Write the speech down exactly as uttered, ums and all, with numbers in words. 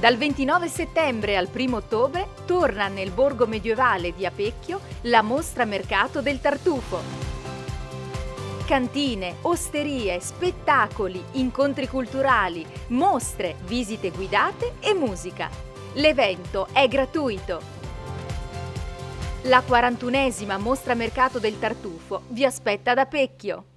Dal ventinove settembre al primo ottobre torna nel borgo medievale di Apecchio la mostra mercato del tartufo. Cantine, osterie, spettacoli, incontri culturali, mostre, visite guidate e musica. L'evento è gratuito. La quarantunesima mostra mercato del tartufo vi aspetta ad Apecchio.